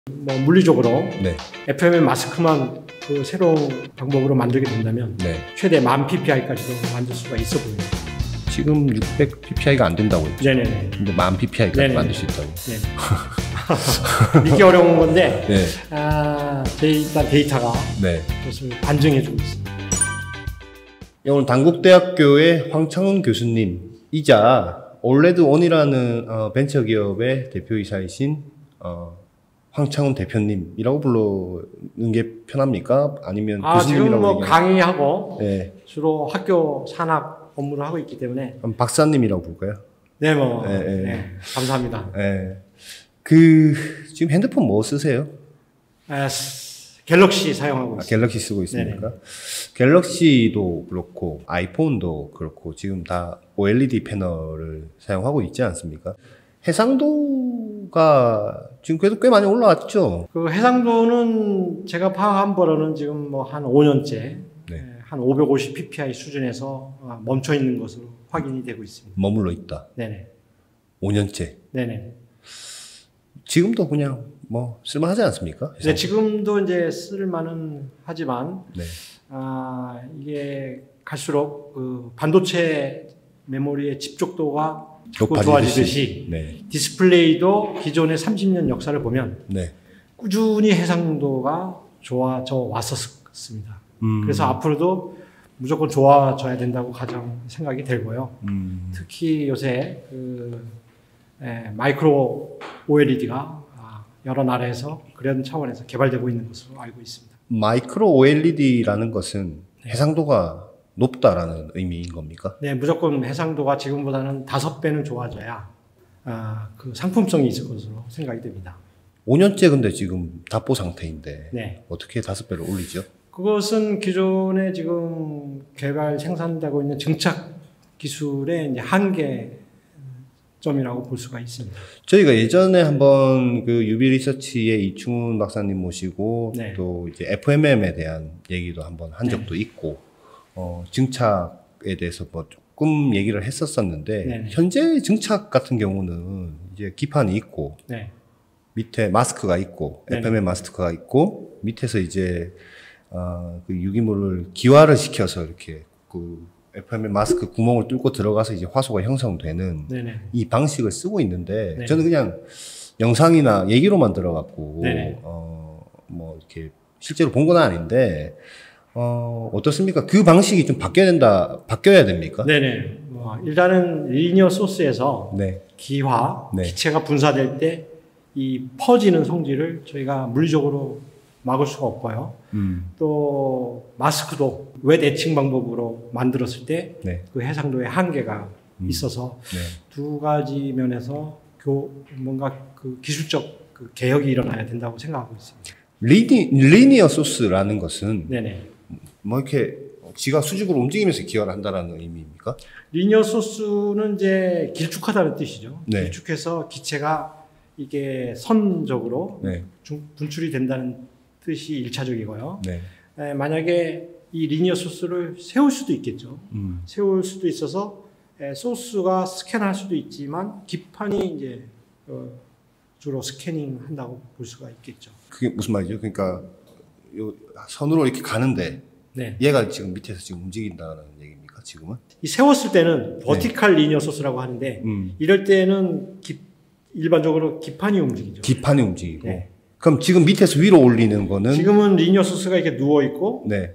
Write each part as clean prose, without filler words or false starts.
뭐 물리적으로 네. FMM 마스크만 그 새로운 방법으로 만들게 된다면 네. 최대 10,000 ppI까지도 만들 수가 있어 보입니다. 지금 600 ppI가 안 된다고 했죠. 네네네. 근데 10,000 ppI까지 네네네. 만들 수 있다고. 네. 믿기 어려운 건데 네. 일단 데이터가 네. 그것을 반증해주고 있습니다. 오늘 단국대학교의 황창훈 교수님이자 올레드원이라는 벤처기업의 대표이사이신 황창훈 대표님이라고 부르는 게 편합니까? 아니면 교수님이라고 지금 뭐 얘기하면? 강의하고 네. 주로 학교 산학 업무를 하고 있기 때문에 그럼 박사님이라고 부를까요? 네, 뭐 네, 네. 네, 감사합니다. 네. 지금 핸드폰 뭐 쓰세요? 갤럭시 사용하고 있습니다. 갤럭시 쓰고 있습니까? 네네. 갤럭시도 그렇고 아이폰도 그렇고 지금 다 OLED 패널을 사용하고 있지 않습니까? 해상도가 지금 그래도 꽤 많이 올라왔죠. 그 해상도는 제가 파악한 바로는 지금 뭐 한 5년째 네. 한 550 ppi 수준에서 멈춰 있는 것으로 확인이 되고 있습니다. 머물러 있다. 네네. 5년째. 네네. 지금도 그냥 뭐 쓸만하지 않습니까? 네, 지금도 이제 쓸만은 하지만 네. 이게 갈수록 그 반도체 메모리의 집적도가 자꾸 높아지듯이. 좋아지듯이 네. 디스플레이도 기존의 30년 역사를 보면 네. 꾸준히 해상도가 좋아져 왔었습니다. 그래서 앞으로도 무조건 좋아져야 된다고 가장 생각이 들고요. 특히 요새 마이크로 OLED가 여러 나라에서 그런 차원에서 개발되고 있는 것으로 알고 있습니다. 마이크로 OLED라는 것은 해상도가 높다라는 의미인 겁니까? 네, 무조건 해상도가 지금보다는 5배는 좋아져야 그 상품성이 있을 것으로 생각이 됩니다. 5년째 근데 지금 답보 상태인데 네. 어떻게 5배를 올리죠? 그것은 기존에 지금 개발 생산되고 있는 증착 기술의 이제 한계점이라고 볼 수가 있습니다. 저희가 예전에 한번 그 유비 리서치의 이충훈 박사님 모시고 네. 또 이제 FMM에 대한 얘기도 한번 한 적도 있고 증착에 대해서 뭐 조금 얘기를 했었었는데 네. 현재 증착 같은 경우는 이제 기판이 있고 네. 밑에 마스크가 있고 네. FMM 마스크가 있고 밑에서 이제 그 유기물을 기화를 시켜서 이렇게 그 FMM 마스크 구멍을 뚫고 들어가서 이제 화소가 형성되는 네네. 이 방식을 쓰고 있는데 네. 저는 그냥 영상이나 얘기로만 들어갔고 네네. 뭐 이렇게 실제로 본 건 아닌데 어떻습니까? 그 방식이 좀 바뀌어야 됩니까? 네네. 일단은 리니어 소스에서 네. 기화, 네. 기체가 분사될 때 이 퍼지는 성질을 저희가 물리적으로 막을 수가 없고요. 또 마스크도 웹 애칭 방법으로 만들었을 때 네. 그 해상도의 한계가 있어서 네. 두 가지 면에서 뭔가 그 기술적 그 개혁이 일어나야 된다고 생각하고 있습니다. 리니어 소스라는 것은 네네. 뭐 이렇게 지가 수직으로 움직이면서 기화를 한다는 의미입니까? 리니어 소스는 이제 길쭉하다는 뜻이죠. 네. 길쭉해서 기체가 이게 선적으로 네. 분출이 된다는 뜻이 1차적이고요. 네. 만약에 이 리니어 소스를 세울 수도 있겠죠. 세울 수도 있어서 소스가 스캔할 수도 있지만 기판이 이제 주로 스캐닝 한다고 볼 수가 있겠죠. 그게 무슨 말이죠? 그러니까 요 선으로 이렇게 가는데 네. 얘가 지금 밑에서 지금 움직인다는 얘기입니까? 지금은? 이 세웠을 때는 버티칼 리니어 소스라고 하는데 이럴 때는 일반적으로 기판이 움직이죠. 기판이 움직이고. 네. 그럼 지금 밑에서 위로 올리는 거는? 지금은 리니어 소스가 이렇게 누워 있고 네.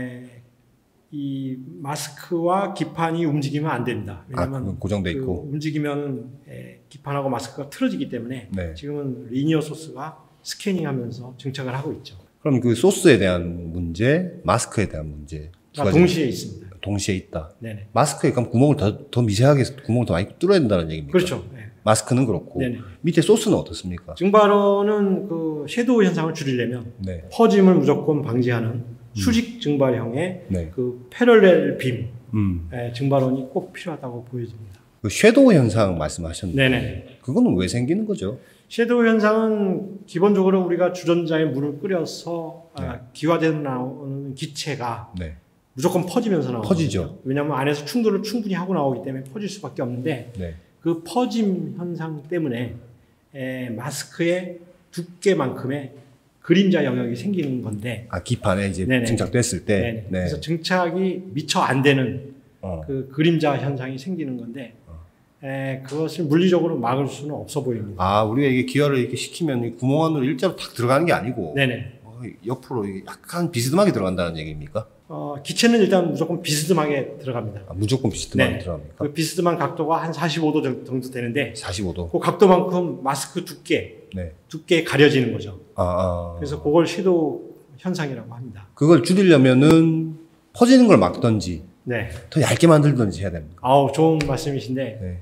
이 마스크와 기판이 움직이면 안 됩니다. 왜냐하면 그건 고정돼 있고. 움직이면 기판하고 마스크가 틀어지기 때문에 네. 지금은 리니어 소스가 스캐닝하면서 증착을 하고 있죠. 그럼 그 소스에 대한 문제, 마스크에 대한 문제 두 가지 동시에 있습니다. 동시에 있다. 네네. 마스크에 그럼 구멍을 더 미세하게 구멍을 더 많이 뚫어야 된다는 얘기입니까? 그렇죠. 네. 마스크는 그렇고 네네. 밑에 소스는 어떻습니까? 증발원은 그 섀도우 현상을 줄이려면 네. 퍼짐을 무조건 방지하는 수직 증발형의 네. 그 패럴렐 빔 증발원이 꼭 필요하다고 보여집니다. 그 섀도우 현상 말씀하셨는데 네네. 그거는 왜 생기는 거죠? 섀도우 현상은 기본적으로 우리가 주전자에 물을 끓여서 네. 기화되어 나오는 기체가 네. 무조건 퍼지면서 나오거든요. 퍼지죠. 왜냐하면 안에서 충돌을 충분히 하고 나오기 때문에 퍼질 수밖에 없는데 네. 그 퍼짐 현상 때문에 마스크에 두께만큼의 그림자 영역이 생기는 건데. 아, 기판에 이제 네네. 증착됐을 때. 네네. 네. 그래서 증착이 미처 안 되는 그 그림자 현상이 생기는 건데, 그것을 물리적으로 막을 수는 없어 보입니다. 아, 우리가 이게 기화를 이렇게 시키면 이 구멍 안으로 일자로 탁 들어가는 게 아니고. 네네. 옆으로 이게 약간 비스듬하게 들어간다는 얘기입니까? 기체는 일단 무조건 비스듬하게 들어갑니다. 아, 무조건 비스듬하게 네. 들어갑니까? 그 비스듬한 각도가 한 45도 정도 되는데, 45도. 그 각도만큼 마스크 두께에 가려지는 거죠. 그래서 그걸 섀도우 현상이라고 합니다. 그걸 줄이려면은 퍼지는 걸 막든지, 네. 더 얇게 만들든지 해야 됩니다. 좋은 말씀이신데, 네.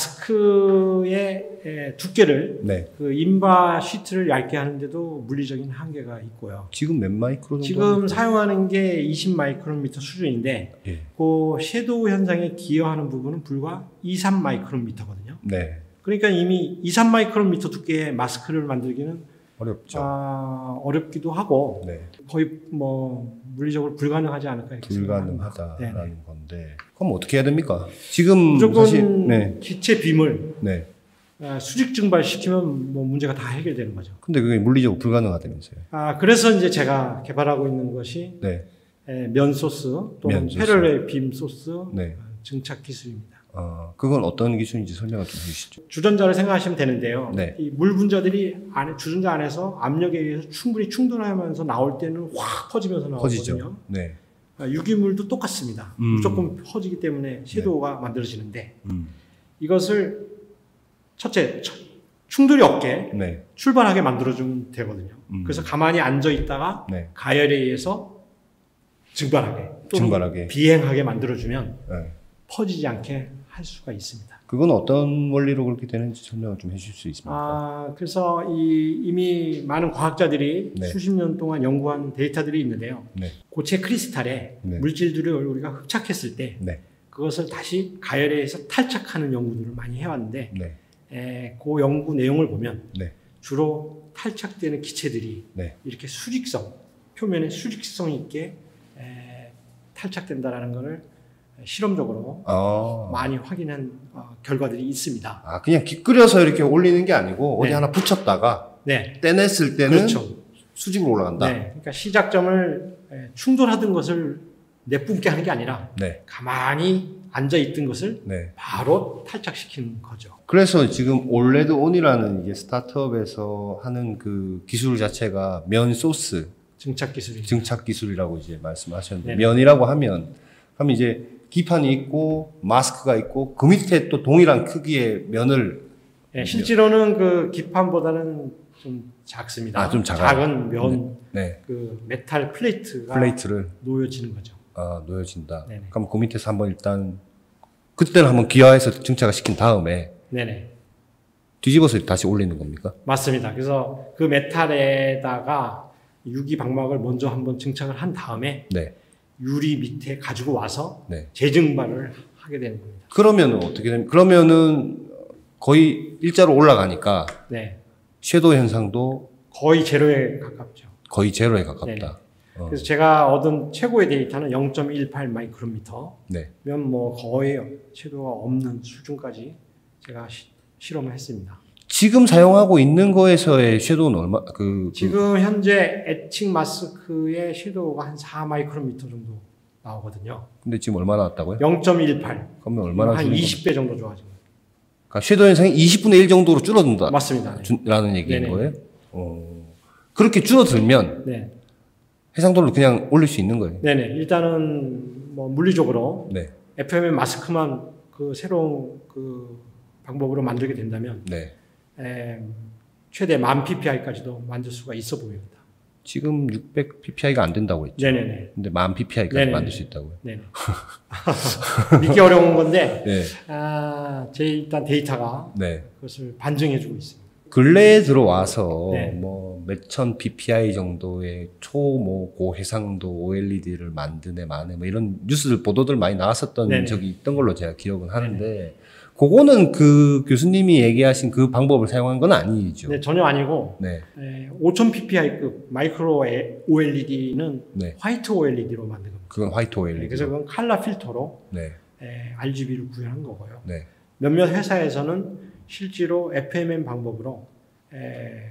마스크의 두께를 네. 그 인바 시트를 얇게 하는데도 물리적인 한계가 있고요. 지금 몇 마이크론 정도? 지금 사용하는 게 20 마이크론미터 수준인데, 예. 그 섀도우 현상에 기여하는 부분은 불과 2, 3 마이크론미터거든요. 네. 그러니까 이미 2, 3 마이크론미터 두께의 마스크를 만들기는 어렵죠. 어렵기도 하고 네. 거의 뭐 물리적으로 불가능하지 않을까 이렇게 불가능하다라는 생각합니다. 건데, 그럼 어떻게 해야 됩니까? 지금 무조건 사실 네. 기체 빔을 네. 수직 증발시키면 뭐 문제가 다 해결되는 거죠. 근데 그게 물리적으로 불가능하다면서요? 그래서 이제 제가 개발하고 있는 것이 네. 면 소스 또는 면 소스. 패럴렐 빔 소스 네. 증착 기술입니다. 그건 어떤 기술인지 설명을 좀 해주시죠. 주전자를 생각하시면 되는데요. 네. 이 물 분자들이 주전자 안에서 압력에 의해서 충분히 충돌하면서 나올 때는 확 퍼지면서 나오거든요. 퍼지죠. 네. 유기물도 똑같습니다. 무조건 퍼지기 때문에 섀도우가 만들어지는데 이것을 첫째 충돌이 없게 네. 출발하게 만들어주면 되거든요. 그래서 가만히 앉아 있다가 네. 가열에 의해서 증발하게 또는 증발하게. 비행하게 만들어주면 네. 퍼지지 않게 할 수가 있습니다. 그건 어떤 원리로 그렇게 되는지 설명을 좀 해주실 수 있습니까? 그래서 이미 많은 과학자들이 네. 수십 년 동안 연구한 데이터들이 있는데요. 네. 고체 크리스탈에 네. 물질들을 우리가 흡착했을 때 네. 그것을 다시 가열에 의해서 탈착하는 연구들을 많이 해왔는데 네. 그 연구 내용을 보면 네. 주로 탈착되는 기체들이 네. 이렇게 표면에 수직성 있게 탈착된다라는 것을 실험적으로 많이 확인한 결과들이 있습니다. 그냥 기끓여서 이렇게 올리는 게 아니고 어디 네. 하나 붙였다가 네. 떼냈을 때는 그렇죠. 수직으로 올라간다. 네. 그러니까 시작점을 충돌하던 것을 내뿜게 하는 게 아니라 네. 가만히 앉아 있던 것을 네. 바로 탈착시키는 거죠. 그래서 지금 올레드 온이라는 이게 스타트업에서 하는 그 기술 자체가 면 소스 증착 기술이. 증착 기술이라고 이제 말씀하셨는데, 네네. 면이라고 하면 이제 기판이 있고 마스크가 있고 그 밑에 또 동일한 크기의 면을 네, 실제로는 그 기판보다는 좀 작습니다. 좀 작아요. 작은 면, 네. 그 메탈 플레이트가 플레이트를 놓여지는 거죠. 놓여진다. 네네. 그럼 그 밑에서 한번 일단 그때는 한번 기화해서 증착을 시킨 다음에 네네. 뒤집어서 다시 올리는 겁니까? 맞습니다. 그래서 그 메탈에다가 유기 방막을 먼저 한번 증착을 한 다음에 네. 유리 밑에 가지고 와서 네. 재증발을 하게 되는 겁니다. 그러면은 어떻게 됩니까? 그러면은 거의 일자로 올라가니까 네. 섀도우 현상도 거의 제로에 가깝죠. 거의 제로에 가깝다. 네네. 그래서 제가 얻은 최고의 데이터는 0.18 마이크로미터. 네. 면 뭐 거의 섀도우가 없는 수준까지 제가 실험을 했습니다. 지금 사용하고 있는 거에서의 섀도우는 얼마, 지금 현재 에칭 마스크의 섀도우가 한 4 마이크로미터 정도 나오거든요. 근데 지금 얼마 나왔다고요? 0.18. 그러면 얼마나 한 줄인 20배 정도 좋아진 거예요. 그러니까 섀도우 현상이 20분의 1 정도로 줄어든다. 맞습니다. 네. 라는 얘기인 네네. 거예요? 그렇게 줄어들면 네. 해상도를 그냥 올릴 수 있는 거예요? 네네. 일단은 뭐 물리적으로 네. FMM 마스크만 그 새로운 그 방법으로 만들게 된다면 네. 최대 1000 ppI까지도 만들 수가 있어 보입니다. 지금 600 ppI가 안 된다고 했죠. 네네네. 근데 1000 ppI까지 네네네. 만들 수 있다고요. 네네. 믿기 어려운 건데, 네. 제 일단 데이터가 네. 그것을 반증해주고 있습니다. 근래에 들어와서 네. 뭐 몇천 ppi 정도의 초고 해상도 OLED를 만드네 마네 뭐 이런 뉴스들 보도들 많이 나왔었던 네네. 적이 있던 걸로 제가 기억은 하는데, 그거는 그 교수님이 얘기하신 그 방법을 사용한 건 아니죠. 네, 전혀 아니고, 네. 5000 ppI급 마이크로 OLED는 네. 화이트 OLED로 만든 겁니다. 그건 화이트 OLED. 그래서 그건 칼라 필터로 네. RGB를 구현한 거고요. 네. 몇몇 회사에서는 실제로 FMM 방법으로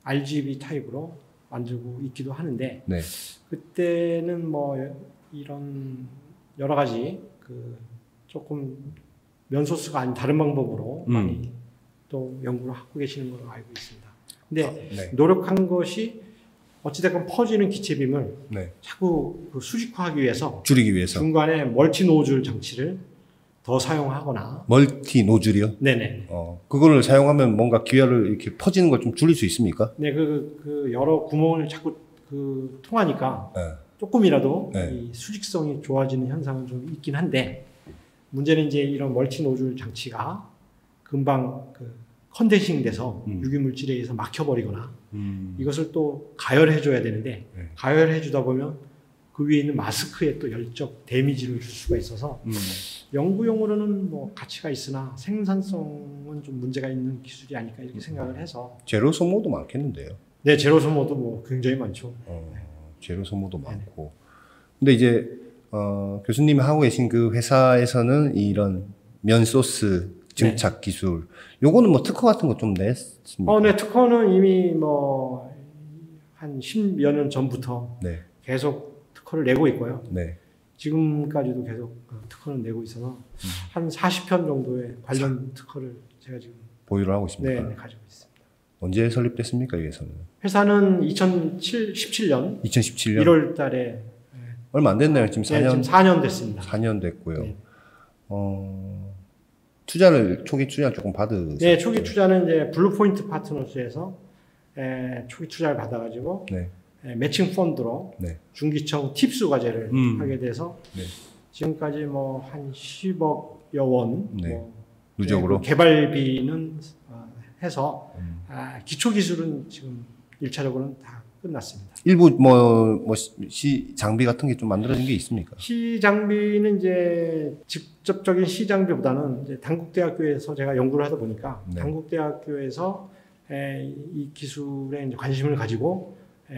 RGB 타입으로 만들고 있기도 하는데 네. 그때는 뭐 이런 여러 가지 그 조금 면 소스가 아닌 다른 방법으로 많이 또 연구를 하고 계시는 걸로 알고 있습니다. 근데 네. 노력한 것이 어찌됐건 퍼지는 기체빔을 네. 자꾸 그 수직화하기 위해서 줄이기 위해서. 중간에 멀티 노즐 장치를 더 사용하거나. 멀티 노즐이요? 네네. 그거를 사용하면 뭔가 기화를 이렇게 퍼지는 걸 좀 줄일 수 있습니까? 네, 그 여러 구멍을 자꾸 그 통하니까 네. 조금이라도 네. 이 수직성이 좋아지는 현상은 좀 있긴 한데 문제는 이제 이런 멀티 노즐 장치가 금방 그 컨덴싱 돼서 유기물질에 의해서 막혀버리거나 이것을 또 가열해줘야 되는데 네. 가열해주다 보면 그 위에 있는 마스크에 또 열적 데미지를 줄 수가 있어서 연구용으로는 뭐 가치가 있으나 생산성은 좀 문제가 있는 기술이 아닐까 이렇게 생각을 해서. 제로 소모도 많겠는데요. 네, 제로 소모도 뭐 굉장히 많죠. 제로 소모도 많고. 근데 이제 교수님이 하고 계신 그 회사에서는 이런 면 소스 증착 기술, 요거는 뭐 특허 같은 거 좀 냈습니까? 네, 특허는 이미 뭐 한 10여 년 전부터 네. 계속 특허를 내고 있고요. 네. 지금까지도 계속 특허를 내고 있어서 한 40편 정도의 관련 특허를 제가 지금 보유를 하고 있습니다. 네, 가지고 있습니다. 언제 설립됐습니까, 이 회사는? 회사는 2017년 1월 달에 얼마 안 됐나요? 지금 4년? 지금 4년 됐습니다. 4년 됐고요. 네. 초기 투자를 조금 받으셨죠? 네, 초기 투자는 이제 블루포인트 파트너스에서 초기 투자를 받아가지고 네. 매칭 펀드로 네. 중기청 팁스 과제를 하게 돼서 네. 지금까지 뭐 한 10억여 원 네. 뭐 누적으로 개발비는 해서 기초 기술은 지금 1차적으로는 다 끝났습니다. 일부 시 장비 같은 게 좀 만들어진 게 있습니까? 시 장비는 이제 직접적인 시 장비보다는 이제 단국대학교에서 제가 연구를 하다 보니까 네. 단국대학교에서 이 기술에 이제 관심을 가지고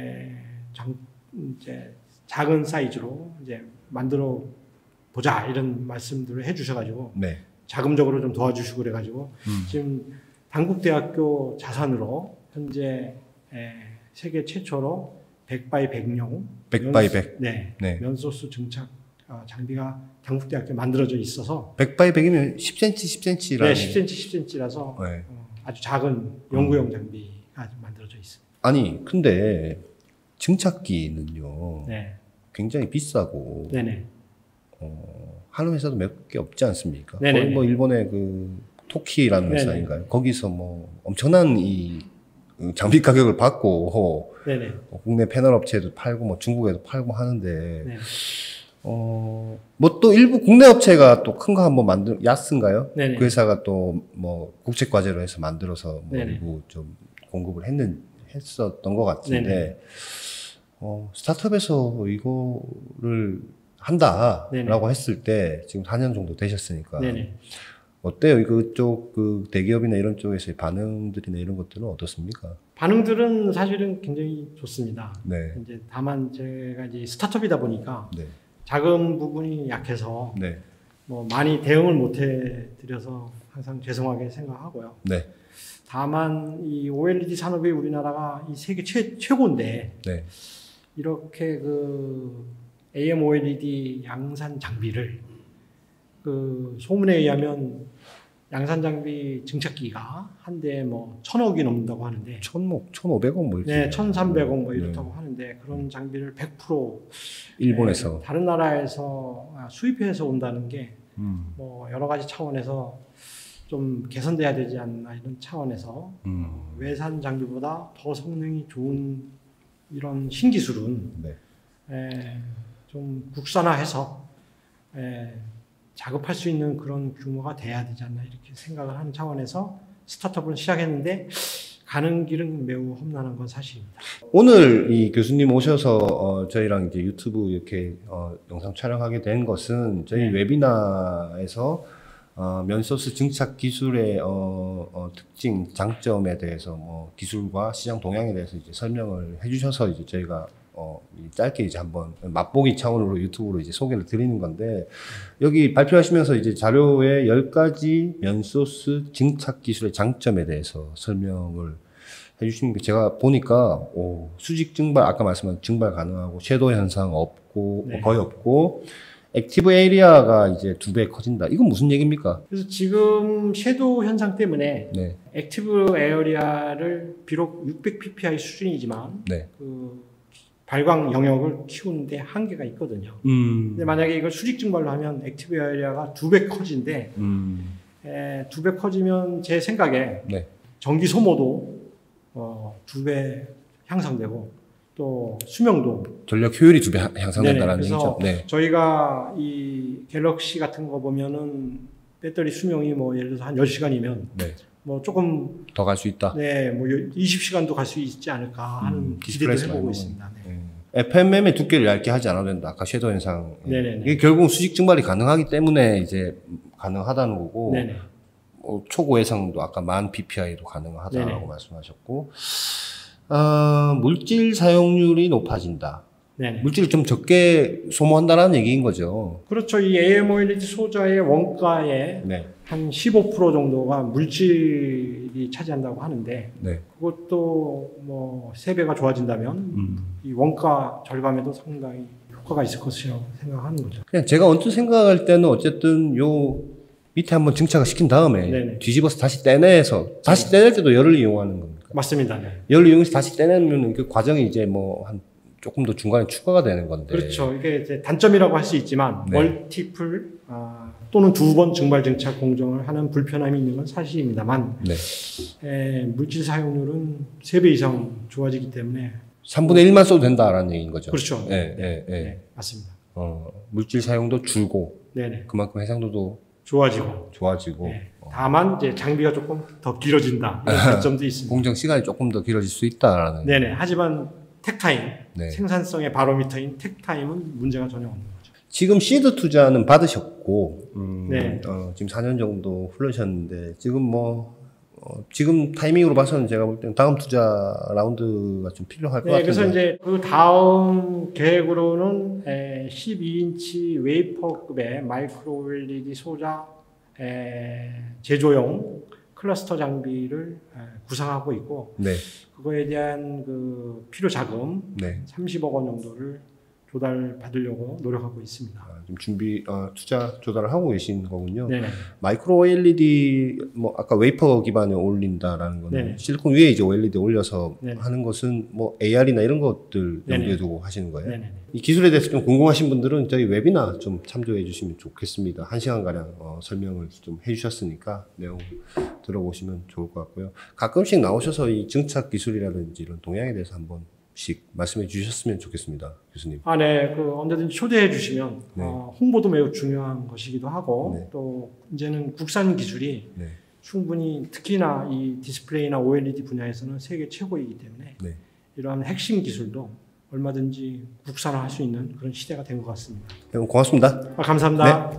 이제 작은 사이즈로 이제 만들어 보자 이런 말씀들을 해주셔가지고 네. 자금적으로 좀 도와주시고 그래가지고 지금 단국대학교 자산으로 현재 세계 최초로 100x 100용 100x 100. 네. 네. 면소스 증착 장비가 단국대학교에 만들어져 있어서 100x 100이면 10cm 10cm라는. 네, 10cm 10cm라서 네. 아주 작은 연구용 장비가 만들어져 있습니다. 아니 근데 증착기는요. 네. 굉장히 비싸고 네네. 하는 회사도 몇 개 없지 않습니까? 네네. 거의 뭐 일본의 그 토키라는 네네. 회사인가요? 거기서 뭐 엄청난 이 장비 가격을 받고 네네. 국내 패널 업체에도 팔고 뭐 중국에도 팔고 하는데 네. 뭐 또 일부 국내 업체가 또 큰 거 한번 야스인가요? 네네. 그 회사가 또 뭐 국책 과제로 해서 만들어서 뭐 네네. 일부 좀 공급을 했었던 것 같은데 네네. 스타트업에서 이거를 한다라고 네네. 했을 때 지금 4년 정도 되셨으니까 네네. 어때요? 이쪽 그 대기업이나 이런 쪽에서의 반응들이나 이런 것들은 어떻습니까? 반응들은 사실은 굉장히 좋습니다. 네. 이제 다만 제가 이제 스타트업이다 보니까 네. 자금 부분이 약해서 네. 뭐 많이 대응을 못해 드려서 항상 죄송하게 생각하고요. 네. 다만 이 OLED 산업이 우리나라가 이 세계 최고인데 네. 이렇게 그 AM OLED 양산 장비를 그 소문에 의하면 양산 장비 증착기가 한 대에 뭐 1,000억이 넘는다고 하는데 1,500억 뭐 이렇게. 네, 1,300억 뭐 이렇다고 네. 하는데 그런 장비를 100% 일본에서. 다른 나라에서 수입해서 온다는 게 뭐 여러 가지 차원에서 좀 개선돼야 되지 않나 이런 차원에서 외산 장비보다 더 성능이 좋은 이런 신기술은 네. 좀 국산화해서 작업할 수 있는 그런 규모가 돼야 되지 않나 이렇게 생각을 하는 차원에서 스타트업을 시작했는데 가는 길은 매우 험난한 건 사실입니다. 오늘 이 교수님 오셔서 저희랑 이제 유튜브 이렇게 영상 촬영하게 된 것은 저희 네. 웨비나에서 면소스 증착 기술의 특징, 장점에 대해서 뭐 기술과 시장 동향에 대해서 이제 설명을 해주셔서 이제 저희가 짧게 이제 한번 맛보기 차원으로 유튜브로 이제 소개를 드리는 건데 여기 발표하시면서 이제 자료에 10가지 면소스 증착 기술의 장점에 대해서 설명을 해주시는 게 제가 보니까 수직 증발 아까 말씀한 증발 가능하고 섀도우 현상 없고 네. 거의 없고 액티브 에리아가 이제 2배 커진다. 이건 무슨 얘기입니까? 그래서 지금 섀도우 현상 때문에 네. 액티브 에어리아를 비록 600 ppi 수준이지만 네. 그 발광 영역을 키우는데 한계가 있거든요. 근데 만약에 이걸 수직 증발로 하면 액티브 에어리아가 2배 커진데 2배 커지면 제 생각에 네. 전기 소모도 2배 향상되고 또 수명도 전력 효율이 2배 향상된다는 그래서 얘기죠. 네. 저희가 이 갤럭시 같은 거 보면은 배터리 수명이 뭐 예를 들어서 한 10시간이면 네. 뭐 조금 더 갈 수 있다. 네, 뭐 20시간도 갈 수 있지 않을까 하는 기대도 디스플레이스 해보고 말고는. 있습니다. 네. FMM의 두께를 얇게 하지 않아도 된다. 아까 섀도우 현상. 네네네. 이게 결국 수직 증발이 가능하기 때문에 이제 가능하다는 거고 네네. 초고해상도 아까 10,000 PPI도 가능하다고 네네. 말씀하셨고 물질 사용률이 높아진다. 네네. 물질을 좀 적게 소모한다는 얘기인 거죠. 그렇죠. 이 AMOLED 소자의 원가의 네. 한 15% 정도가 물질이 차지한다고 하는데 네. 그것도 뭐 3배가 좋아진다면 이 원가 절감에도 상당히 효과가 있을 것이라고 생각하는 거죠. 그냥 제가 언뜻 생각할 때는 어쨌든 요 밑에 한번 증착을 시킨 다음에 네네. 뒤집어서 다시 떼내서 다시 떼낼 때도 열을 이용하는 겁니까? 맞습니다. 네. 열을 이용해서 다시 떼내면 그 과정이 이제 뭐 한 조금 더 중간에 추가가 되는 건데. 그렇죠. 이게 이제 단점이라고 할 수 있지만 네. 멀티플 또는 2번 증발 증착 공정을 하는 불편함이 있는 건 사실입니다만 네. 물질 사용률은 3배 이상 좋아지기 때문에 3분의 1만 써도 된다라는 얘기인 거죠. 그렇죠. 네, 네, 네. 네, 맞습니다. 물질 사용도 줄고 네네. 그만큼 해상도도 좋아지고. 좋아지고 네. 다만 이제 장비가 조금 더 길어진다 이런 단점도 있습니다. 공정 시간이 조금 더 길어질 수 있다라는. 네네. 하지만 택타임 네. 생산성의 바로미터인 택타임은 문제가 전혀 없는 거죠. 지금 시드 투자는 받으셨고 네. 지금 4년 정도 흘러셨는데 지금 뭐 지금 타이밍으로 봐서는 제가 볼 때는 다음 투자 라운드가 좀 필요할 것 네, 같은데. 그래서 이제 그 다음 계획으로는 12인치 웨이퍼급의 마이크로 LED 소자 제조용 클러스터 장비를 구상하고 있고 네. 그거에 대한 그 필요 자금 네. 30억 원 정도를 조달받으려고 노력하고 있습니다. 지금 투자 조달을 하고 계신 거군요. 네네. 마이크로 OLED 뭐 아까 웨이퍼 기반에 올린다라는 거는 네네. 실리콘 위에 이제 OLED 올려서 네네. 하는 것은 뭐 AR이나 이런 것들 네네. 염두에 두고 하시는 거예요. 네네. 이 기술에 대해서 좀 궁금하신 분들은 저희 웨비나 좀 참조해 주시면 좋겠습니다. 1시간 가량 설명을 좀 해주셨으니까 내용 들어보시면 좋을 것 같고요. 가끔씩 나오셔서 이 증착 기술이라든지 이런 동향에 대해서 한번씩 말씀해 주셨으면 좋겠습니다, 교수님. 네, 그 언제든지 초대해 주시면 네. 홍보도 매우 중요한 것이기도 하고 네. 또 이제는 국산 기술이 네. 충분히 특히나 이 디스플레이나 OLED 분야에서는 세계 최고이기 때문에 네. 이러한 핵심 기술도 얼마든지 국산화할 수 있는 그런 시대가 된 것 같습니다. 고맙습니다. 감사합니다. 네.